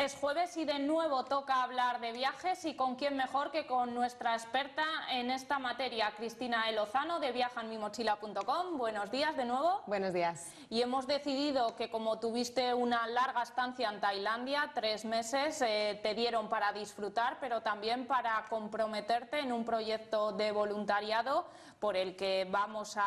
Es jueves y de nuevo toca hablar de viajes, y con quién mejor que con nuestra experta en esta materia, Cristina Lozano de viajanmimochila.com. Buenos días de nuevo. Buenos días. Y hemos decidido que, como tuviste una larga estancia en Tailandia, 3 meses, te dieron para disfrutar, pero también para comprometerte en un proyecto de voluntariado por el que vamos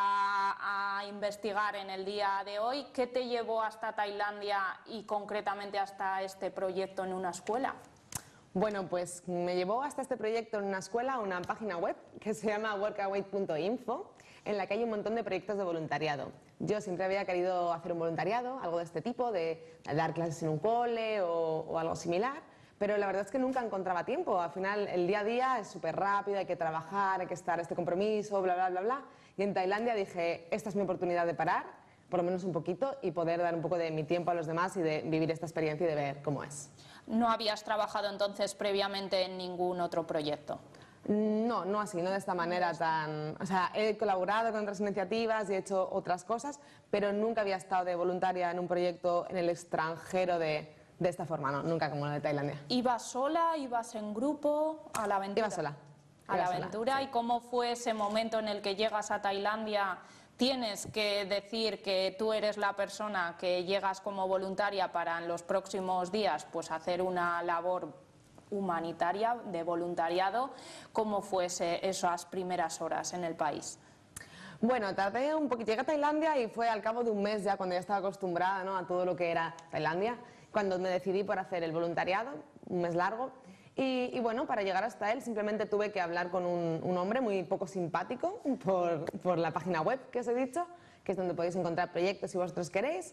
a investigar en el día de hoy. ¿Qué te llevó hasta Tailandia y concretamente hasta este proyecto en una escuela? Bueno, pues me llevó hasta este proyecto en una escuela, una página web que se llama workaway.info, en la que hay un montón de proyectos de voluntariado. Yo siempre había querido hacer un voluntariado, algo de este tipo, de dar clases en un cole o algo similar, pero la verdad es que nunca encontraba tiempo. Al final el día a día es súper rápido, hay que trabajar, hay que estar este compromiso, bla, bla, bla, bla. Y en Tailandia dije, esta es mi oportunidad de parar, por lo menos un poquito, y poder dar un poco de mi tiempo a los demás y de vivir esta experiencia y de ver cómo es. ¿No habías trabajado entonces previamente en ningún otro proyecto? No, no así, no de esta manera tan... O sea, he colaborado con otras iniciativas y he hecho otras cosas, pero nunca había estado de voluntaria en un proyecto en el extranjero de esta forma, no, nunca como la de Tailandia. ¿Ibas sola? ¿Ibas en grupo? ¿A la aventura? Iba sola. A la aventura. Sí. ¿Y cómo fue ese momento en el que llegas a Tailandia? Tienes que decir que tú eres la persona que llegas como voluntaria para en los próximos días pues hacer una labor humanitaria, de voluntariado. ¿Cómo fue esas primeras horas en el país? Bueno, tardé un poquito, llegué a Tailandia y fue al cabo de un mes ya, cuando ya estaba acostumbrada, ¿no?, a todo lo que era Tailandia, cuando me decidí por hacer el voluntariado, un mes largo. Y bueno, para llegar hasta él simplemente tuve que hablar con un hombre muy poco simpático por la página web que os he dicho, que es donde podéis encontrar proyectos si vosotros queréis.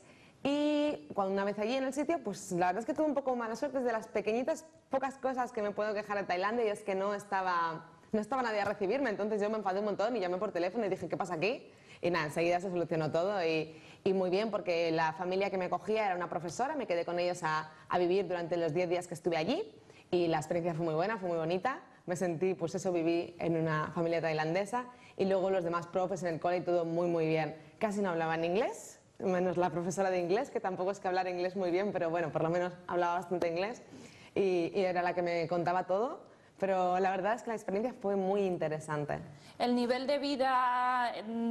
Y cuando una vez allí en el sitio, pues la verdad es que tuve un poco mala suerte. Es de las pequeñitas, pocas cosas que me puedo quejar de Tailandia, y es que no estaba nadie a recibirme. Entonces yo me enfadé un montón y llamé por teléfono y dije, ¿qué pasa aquí? Y nada, enseguida se solucionó todo y muy bien, porque la familia que me acogía era una profesora. Me quedé con ellos a vivir durante los 10 días que estuve allí. Y la experiencia fue muy buena, fue muy bonita. Me sentí, pues eso, viví en una familia tailandesa, y luego los demás profes en el cole y todo muy, muy bien. Casi no hablaban inglés, menos la profesora de inglés, que tampoco es que hablara inglés muy bien, pero bueno, por lo menos hablaba bastante inglés y era la que me contaba todo. Pero la verdad es que la experiencia fue muy interesante. ¿El nivel de vida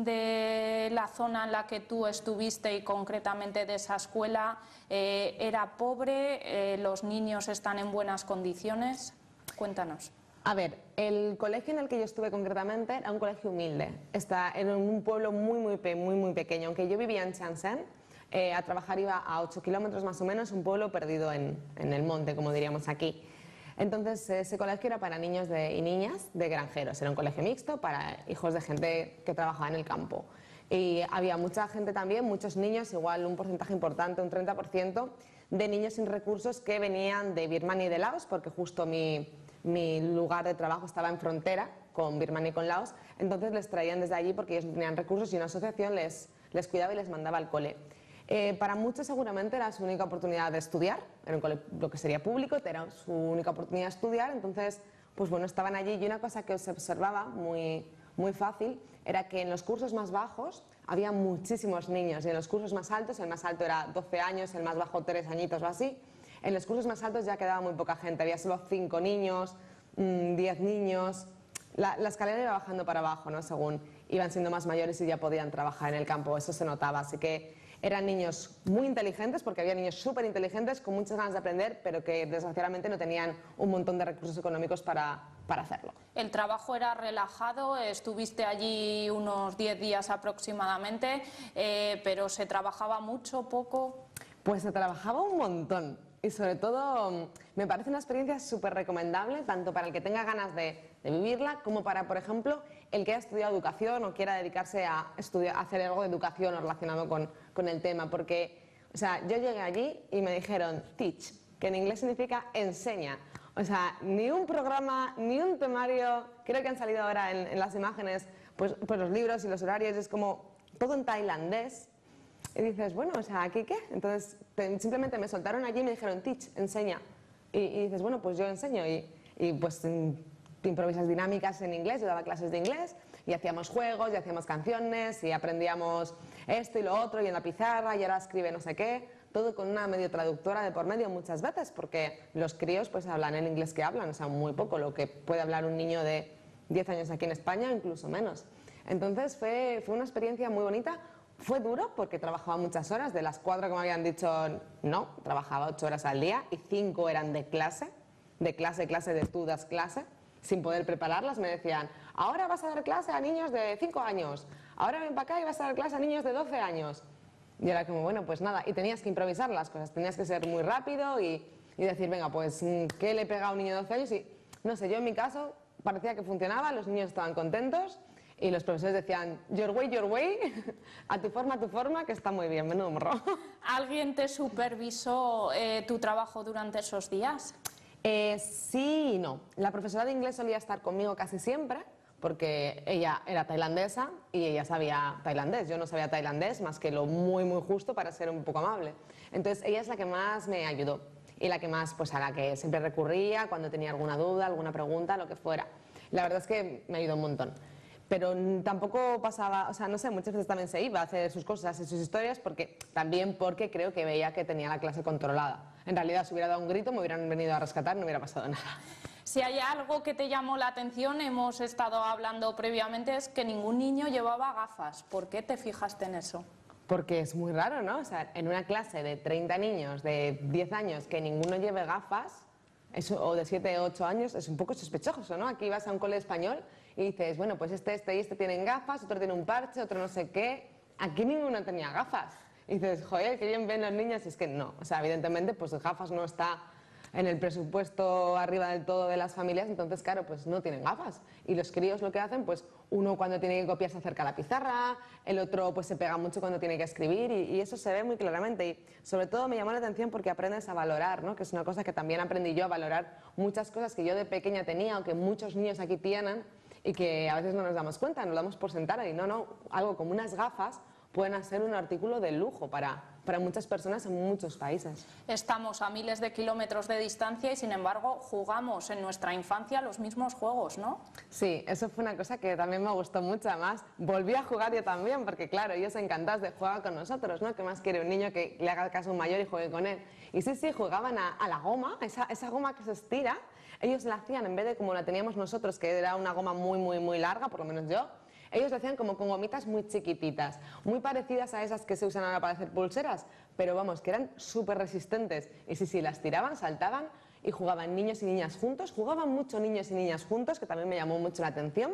de la zona en la que tú estuviste y concretamente de esa escuela era pobre? ¿Los niños están en buenas condiciones? Cuéntanos. A ver, el colegio en el que yo estuve concretamente era un colegio humilde. Está en un pueblo muy pequeño. Aunque yo vivía en Chiang Saen, a trabajar iba a 8 kilómetros más o menos, un pueblo perdido en el monte, como diríamos aquí. Entonces ese colegio era para niños y niñas de granjeros, era un colegio mixto para hijos de gente que trabajaba en el campo. Y había mucha gente también, muchos niños, igual un porcentaje importante, un 30%, de niños sin recursos que venían de Birmania y de Laos, porque justo mi lugar de trabajo estaba en frontera con Birmania y con Laos. Entonces les traían desde allí porque ellos no tenían recursos y una asociación les cuidaba y les mandaba al cole. Para muchos seguramente era su única oportunidad de estudiar, era un cole, lo que sería público, era su única oportunidad de estudiar. Entonces, pues bueno, estaban allí, y una cosa que se observaba muy fácil era que en los cursos más bajos había muchísimos niños, y en los cursos más altos, el más alto era 12 años, el más bajo 3 añitos o así, en los cursos más altos ya quedaba muy poca gente, había solo 5 niños, 10 niños. La escalera iba bajando para abajo, ¿no?, según iban siendo más mayores y ya podían trabajar en el campo, eso se notaba. Así que eran niños muy inteligentes, porque había niños súper inteligentes con muchas ganas de aprender, pero que desgraciadamente no tenían un montón de recursos económicos para hacerlo. ¿El trabajo era relajado? Estuviste allí unos 10 días aproximadamente, pero ¿se trabajaba mucho, poco? Pues se trabajaba un montón. Y sobre todo me parece una experiencia súper recomendable, tanto para el que tenga ganas de vivirla, como para, por ejemplo, el que haya estudiado educación o quiera dedicarse a hacer algo de educación o relacionado con el tema. Porque, o sea, yo llegué allí y me dijeron teach, que en inglés significa enseña. O sea, ni un programa, ni un temario. Creo que han salido ahora en las imágenes pues los libros y los horarios, es como todo en tailandés. Y dices, bueno, o sea, ¿aquí qué? Entonces simplemente me soltaron allí y me dijeron, teach, enseña. Y dices, bueno, pues yo enseño. Y pues improvisas dinámicas en inglés, yo daba clases de inglés, y hacíamos juegos, y hacíamos canciones, y aprendíamos esto y lo otro, y en la pizarra, y ahora escribe no sé qué. todo con una medio traductora de por medio muchas veces, porque los críos pues hablan el inglés que hablan, o sea, muy poco, lo que puede hablar un niño de 10 años aquí en España, incluso menos. Entonces fue una experiencia muy bonita. Fue duro porque trabajaba muchas horas, de las 4 que me habían dicho no, trabajaba 8 horas al día y 5 eran de clase, de tú das clase, sin poder prepararlas. Me decían, ahora vas a dar clase a niños de 5 años, ahora ven para acá y vas a dar clase a niños de 12 años. Y era como, bueno, pues nada, y tenías que improvisar las cosas, tenías que ser muy rápido y decir, venga, pues, ¿qué le pega a un niño de 12 años? Y no sé, yo en mi caso parecía que funcionaba, los niños estaban contentos. Y los profesores decían, your way, a tu forma, que está muy bien, menudo morro. ¿Alguien te supervisó tu trabajo durante esos días? Sí y no. La profesora de inglés solía estar conmigo casi siempre, porque ella era tailandesa y ella sabía tailandés. Yo no sabía tailandés más que lo muy, muy justo para ser un poco amable. Entonces ella es la que más me ayudó y la que más, pues a la que siempre recurría cuando tenía alguna duda, alguna pregunta, lo que fuera. La verdad es que me ayudó un montón. Pero tampoco pasaba, o sea, no sé, muchas veces también se iba a hacer sus cosas y sus historias también porque creo que veía que tenía la clase controlada. En realidad, si hubiera dado un grito, me hubieran venido a rescatar, no hubiera pasado nada. Si hay algo que te llamó la atención, hemos estado hablando previamente, es que ningún niño llevaba gafas. ¿Por qué te fijaste en eso? Porque es muy raro, ¿no? O sea, en una clase de 30 niños de 10 años que ninguno lleve gafas, o de 7 o 8 años, es un poco sospechoso, ¿no? Aquí vas a un cole español y dices, bueno, pues este y este tienen gafas, otro tiene un parche, otro no sé qué. Aquí ninguno tenía gafas. Y dices, joder, qué bien ven los niños. Y es que no, o sea, evidentemente, pues gafas no está en el presupuesto arriba del todo de las familias, entonces, claro, pues no tienen gafas. Y los críos lo que hacen, pues uno cuando tiene que copiar se acerca a la pizarra, el otro pues se pega mucho cuando tiene que escribir y eso se ve muy claramente. Y sobre todo me llamó la atención porque aprendes a valorar, ¿no? Que es una cosa que también aprendí yo, a valorar muchas cosas que yo de pequeña tenía o que muchos niños aquí tienen y que a veces no nos damos cuenta, nos damos por sentado y no, algo como unas gafas pueden ser un artículo de lujo para muchas personas en muchos países. Estamos a miles de kilómetros de distancia y sin embargo jugamos en nuestra infancia los mismos juegos, ¿no? Sí, eso fue una cosa que también me gustó mucho, además volví a jugar yo también, porque claro, ellos encantados de jugar con nosotros, ¿no? ¿Qué más quiere un niño que le haga caso a un mayor y juegue con él? Y sí, jugaban a la goma, esa goma que se estira, ellos la hacían en vez de como la teníamos nosotros, que era una goma muy larga, por lo menos yo. Ellos lo hacían como con gomitas muy chiquititas, muy parecidas a esas que se usan ahora para hacer pulseras, pero vamos, que eran súper resistentes. Y sí, las tiraban, saltaban y jugaban niños y niñas juntos. Jugaban mucho niños y niñas juntos, que también me llamó mucho la atención.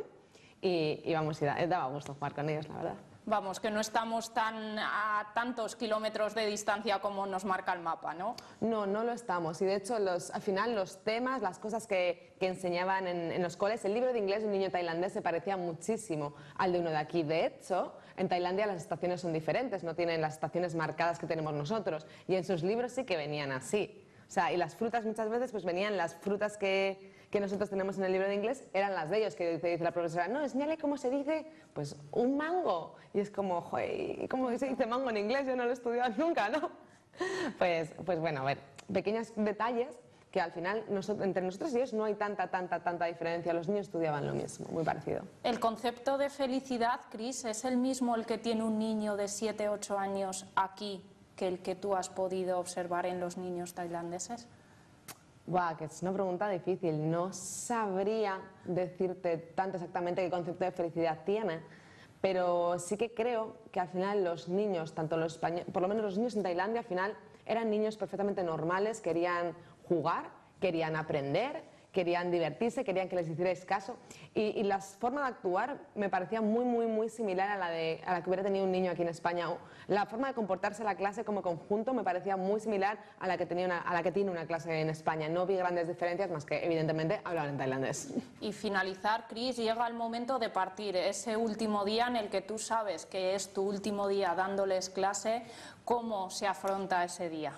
Y vamos, daba gusto jugar con ellos, la verdad. Vamos, que no estamos a tantos kilómetros de distancia como nos marca el mapa, ¿no? No lo estamos. Y de hecho, al final los temas, las cosas que enseñaban en los coles, el libro de inglés de un niño tailandés se parecía muchísimo al de uno de aquí. De hecho, en Tailandia las estaciones son diferentes, no tienen las estaciones marcadas que tenemos nosotros. Y en sus libros sí que venían así. O sea, y las frutas muchas veces pues venían las frutas que nosotros tenemos en el libro de inglés, eran las de ellos, que dice la profesora, no, enséñale cómo se dice, pues un mango. Y es como, joder, ¿cómo se dice mango en inglés? Yo no lo he estudiado nunca, ¿no? Pues bueno, a ver, pequeños detalles que al final entre nosotros y ellos no hay tanta diferencia. Los niños estudiaban lo mismo, muy parecido. ¿El concepto de felicidad, Cris, es el mismo el que tiene un niño de 7, 8 años aquí que el que tú has podido observar en los niños tailandeses? Buah, que es una pregunta difícil. No sabría decirte tanto exactamente qué concepto de felicidad tiene, pero sí que creo que al final los niños, tanto los españoles, por lo menos los niños en Tailandia, al final eran niños perfectamente normales, querían jugar, querían aprender, querían divertirse, querían que les hicierais caso y la forma de actuar me parecía muy similar a la que hubiera tenido un niño aquí en España. La forma de comportarse en la clase como conjunto me parecía muy similar a la que tiene una clase en España. No vi grandes diferencias más que evidentemente hablaban en tailandés. Y finalizar, Cris, llega el momento de partir, ese último día en el que tú sabes que es tu último día dándoles clase. ¿Cómo se afronta ese día?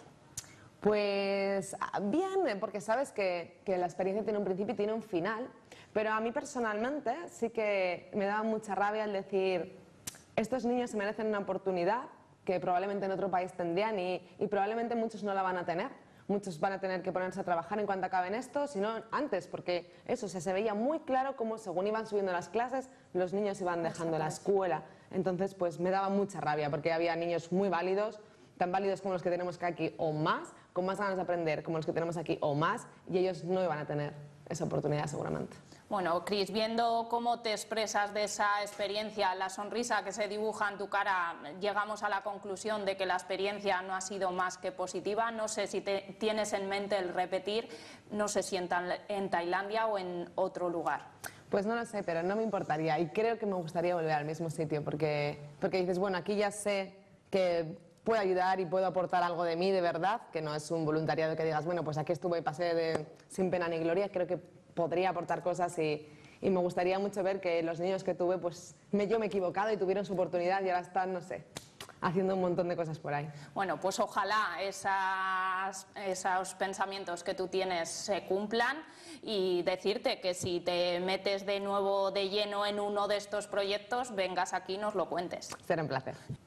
Pues bien, porque sabes que la experiencia tiene un principio y tiene un final, pero a mí personalmente sí que me daba mucha rabia el decir, estos niños se merecen una oportunidad que probablemente en otro país tendrían y probablemente muchos no la van a tener. Muchos van a tener que ponerse a trabajar en cuanto acaben esto, si no antes, porque eso, se veía muy claro cómo según iban subiendo las clases, los niños iban dejando la escuela. Entonces, pues me daba mucha rabia, porque había niños muy válidos, tan válidos como los que tenemos aquí o más, con más ganas de aprender como los que tenemos aquí o más, y ellos no iban a tener esa oportunidad seguramente. Bueno, Cris, viendo cómo te expresas de esa experiencia, la sonrisa que se dibuja en tu cara, llegamos a la conclusión de que la experiencia no ha sido más que positiva. No sé si tienes en mente el repetir, no sé si en Tailandia o en otro lugar. Pues no lo sé, pero no me importaría y creo que me gustaría volver al mismo sitio porque dices, bueno, aquí ya sé que puedo ayudar y puedo aportar algo de mí de verdad, que no es un voluntariado que digas, bueno, pues aquí estuve y pasé sin pena ni gloria. Creo que podría aportar cosas y me gustaría mucho ver que los niños que tuve, pues yo me he equivocado y tuvieron su oportunidad y ahora están, no sé, haciendo un montón de cosas por ahí. Bueno, pues ojalá esos pensamientos que tú tienes se cumplan y decirte que si te metes de nuevo de lleno en uno de estos proyectos, vengas aquí y nos lo cuentes. Será un placer.